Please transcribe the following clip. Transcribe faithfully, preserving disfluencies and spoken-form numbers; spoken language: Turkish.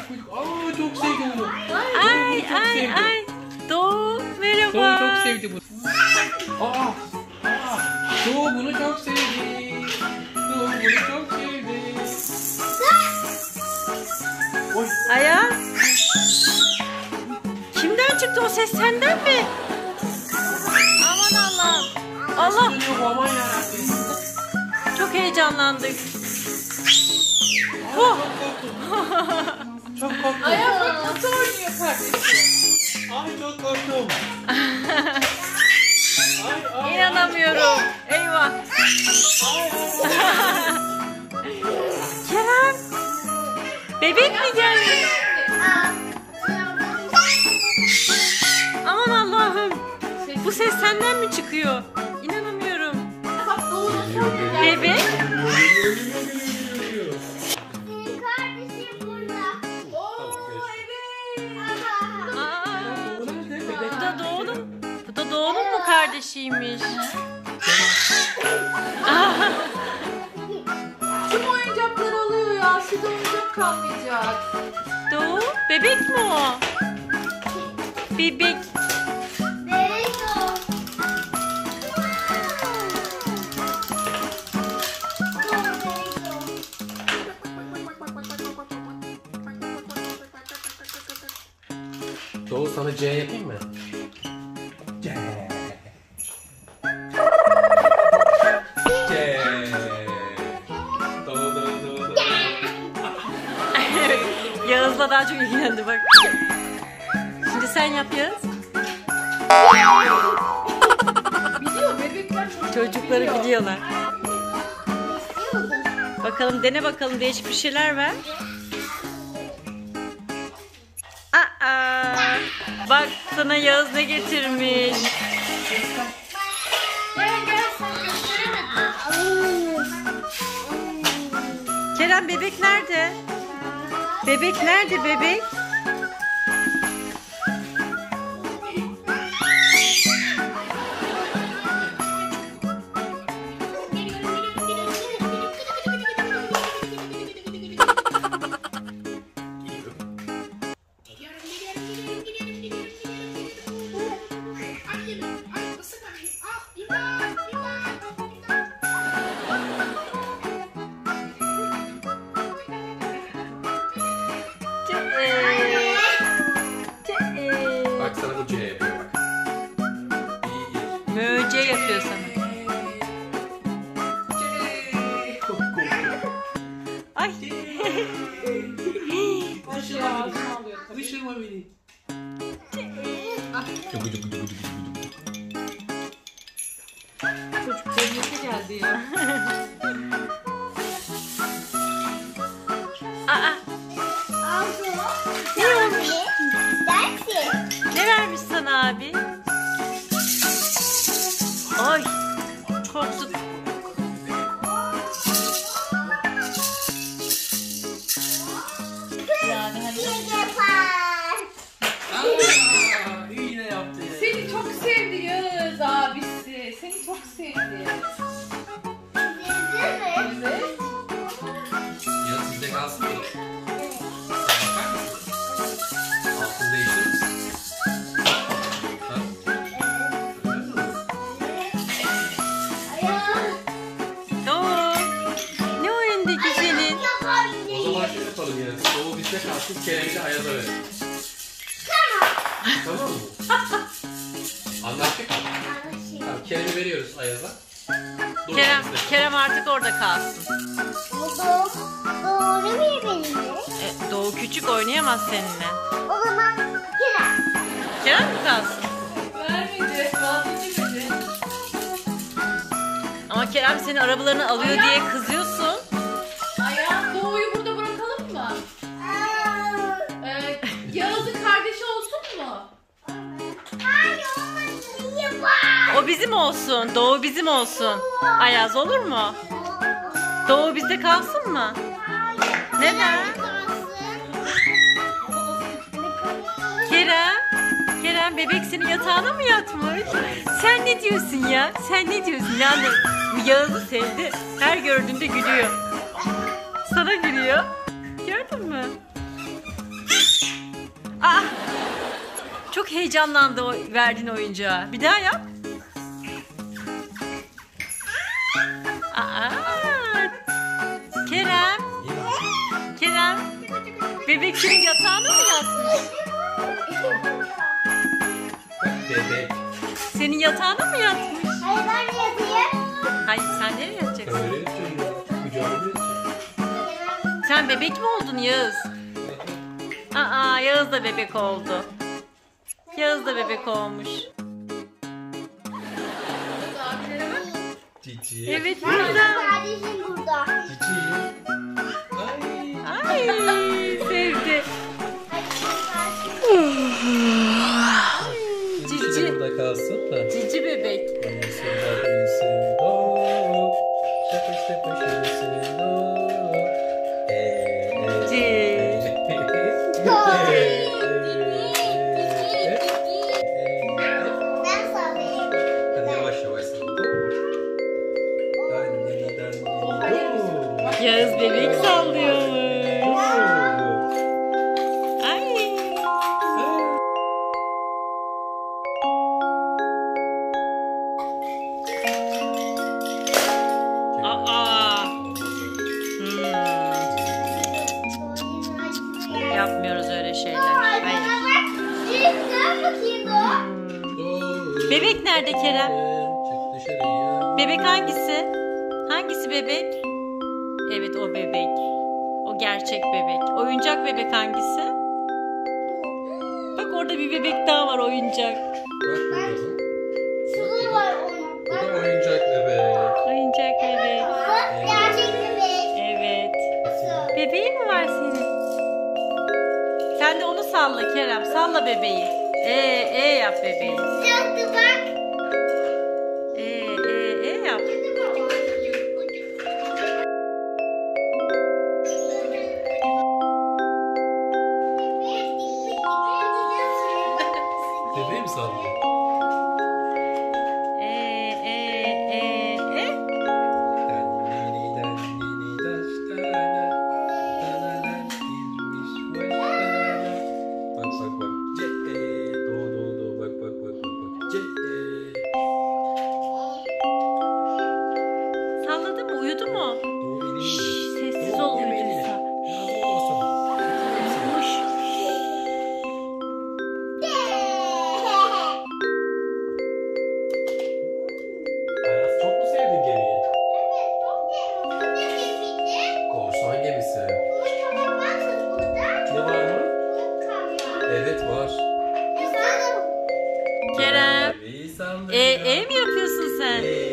Aa, çok sevdi bunu. Ay çok ay sevdi. ay. Doğu merhaba. Doğu çok sevdi bunu. Aa, aa. Doğu bunu çok sevdi. Doğu bunu çok sevdi. Oy. Ayaz. Kimden çıktı o ses, senden mi? Aman Allah'ım. Allah. Aman yarabbim. Çok heyecanlandık. Oh. Çok korktum. Ayaz bak nasıl oynuyor kardeşim. Ay çok korktum. Ay, ay, İnanamıyorum. Eyvah. Ay, ay. Kerem. Bebek mi geldi? Aman Allah'ım. Bu ses senden mi çıkıyor? İnanamıyorum. Bak Doğu nasıl oynuyor? Bebek. Kardeşim burada. Oo evet. Aa, bu da Doğu'nun. Bu da Doğu'nun mu kardeşiymiş? Tüm oyuncakları alıyor ya. Size oyuncak kalmayacak. Doğu, bebek mi o? Bebek. Doğu sana C yapayım mı? C. C. Doğu Doğu Doğu Doğu. Yağız'la daha çok ilgilendi bak. Şimdi sen yap Yağız. Biliyor bebekler çocukları, Çocukları biliyor. biliyorlar. Bakalım dene bakalım, değişik bir şeyler ver. Aa, bak sana Yağız ne getirmiş. Gel gel sen gösteremedin. Kerem, bebek nerede? Bebek nerede bebek? Bak sana bu C yapıyor bak. Möce yapıyor sana. C. Çok korktum. Ay. Işırma beni. Işırma beni. Çocuk cennete geldi ya. Aa, ne olmuş? Ne vermiş sana abi? Ay, korktum. Yani hani Aa, yine yaptı ya. seni çok sevdi Yağız abisi. Seni çok sevdi. Evet. Ya sizde kalsın mı? Bakar mısın? Altını değiştirir misin? Ha? Öyle mi? Doğu, ne o elindeki senin? O zaman şöyle yapalım yani. Doğu bizde kalsın, Kerem'i de Ayaz'a verelim. Tamam mı? Anlaştık mı? Tamam, Kerem'i veriyoruz Ayaz'a. Doğu Kerem, bizde. Kerem artık orada kalsın. Doğru mu benimle? E, Doğu küçük, oynayamaz seninle. O zaman Kerem. Kerem mi kalsın? Vermedi. Vazgeçemedi. Ama Kerem senin arabalarını alıyor diye kızıyorsun. Ayağın Doğu'yu burada bırakalım mı? Ee, Yağız'ın kardeşi olsun mu? Hayır olmasın. Niye var? O bizim olsun. Doğu bizim olsun. Ayaz olur mu? Doğu bizde kalsın mı? Neden? Kerem. Kerem, bebek senin yatağına mı yatmış? Sen ne diyorsun ya? Sen ne diyorsun? Yani Yağız'ı sevdi. Her gördüğünde gülüyor. Sana gülüyor. Gördün mü? çok heyecanlandı o verdiğin oyuncağa. Bir daha yap. Aa, Kerem. Kerem. Bebek senin yatağına mı yatmış? Bebek. Senin yatağına mı yatmış? Hayır ben de yatayım. Hayır, sen nereye yatacaksın? Öyle yapıyorum. Kucağıma yatacağım. Sen bebek mi oldun Yağız? Aa, Yağız da bebek oldu. Yağız da bebek olmuş. Cici. Evet, Ben de güzel. kardeşim burada. Cici. Ay. Ay, sevdi. Cici de Cici. burada kalsın da. Cici bebek. Uyusun da uyusun. Dogu. Şapış şapış uyusun. Dogu. Eee. Cici. Ben sallayayım. Hadi yavaş yavaş salla. Yağız bebek sallıyormuş. Ay. Aa. Hmm. Yapmıyoruz öyle şeyler. Hayır. Gel bakayım o. Bebek nerede Kerem? Çık dışarıya. Bebek hangisi? Hangisi bebek? Evet, o bebek. O gerçek bebek. Oyuncak bebek hangisi? Bak, orada bir bebek daha var, oyuncak. Bak burada bak. Sulu var onun. Bu da oyuncak bebek. Oyuncak bebek. Bak gerçek bebek. Evet. Bebeğin mi var senin? Sen de onu salla Kerem. Salla bebeği. E, e yap bebeği. Yoktu bak. E, e, e yap. Bebeği mi sallıyor? E, e, e, e. Dannini dannini daştana, danalar girmiş başlarına. Bak bak bak. Ce e do do do bak bak bak bak bak. Ce e. Salladı mı? Uyudu mu? Do elini Şşş, yiyor. sessiz Do, ol, yeme elini. uyuduysa. Yazık olsun. Uş. Ayaz çok mu sevdin gemiyi? Evet, çok sevdim. Ne sevdim? Korsan gemisi. Bunun kapağı var mı burada? Ne var mı? Bunun kapağı. Evet var. Efendim? Kerem. Bebeği sallıyor. E, e mi yapıyorsun sen? E.